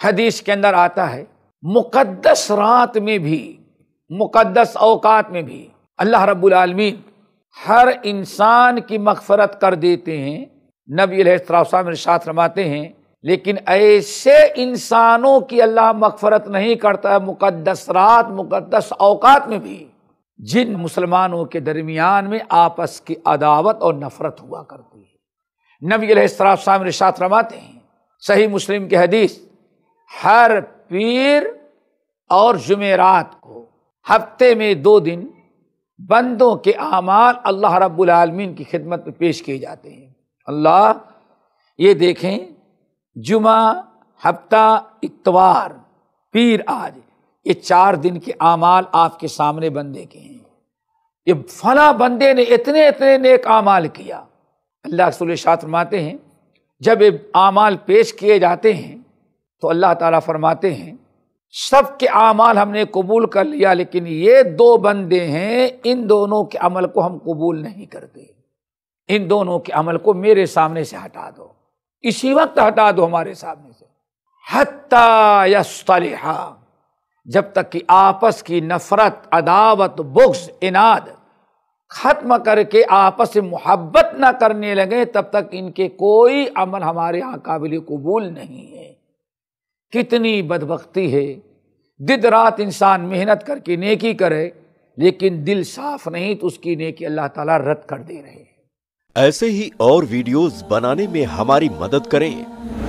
حدیث کے اندر آتا ہے مقدس رات میں بھی، مقدس اوقات میں بھی اللہ رب العالمین ہر انسان کی مغفرت کر دیتے ہیں۔ نبی علیہ السلام ارشاد فرماتے ہیں لیکن ایسے انسانوں کی اللہ مغفرت نہیں کرتا ہے مقدس رات، مقدس اوقات میں بھی، جن مسلمانوں کے درمیان میں آپس کی عداوت اور نفرت ہوا کرتی ہے۔ نبی علیہ السلام ارشاد فرماتے ہیں صحیح مسلم کی حدیث، ہر پیر اور جمعرات کو ہفتے میں 2 دن بندوں کے اعمال اللہ رب العالمین کی خدمت میں پیش کیے جاتے ہیں۔ اللہ یہ دیکھیں، جمعہ، ہفتہ، اتوار، پیر، آج، یہ 4 دن کے اعمال آپ کے سامنے بندے کے ہیں۔ یہ فلاں بندے نے اتنے اتنے نیک اعمال کیا۔ اللہ رسول ارشاد فرماتے ہیں جب یہ اعمال پیش کیے جاتے ہیں تو اللہ تعالیٰ فرماتے ہیں سب کے اعمال ہم نے قبول کر لیا، لیکن یہ 2 بندے ہیں، ان دونوں کے عمل کو ہم قبول نہیں کرتے، ان دونوں کے عمل کو میرے سامنے سے ہٹا دو، اسی وقت ہٹا دو ہمارے سامنے سے، حتی یصطلحا، جب تک کہ آپس کی نفرت، عداوت، بغض، عناد ختم کر کے آپس سے محبت نہ کرنے لگے، تب تک ان کے کوئی عمل ہمارے ہاں قابل قبول نہیں ہے۔ کتنی بدبختی ہے، دن رات انسان محنت کر کے نیکی کرے لیکن دل صاف نہیں تو اس کی نیکی اللہ تعالیٰ رد کر دے رہے ہیں۔ ایسے ہی اور ویڈیوز بنانے میں ہماری مدد کریں۔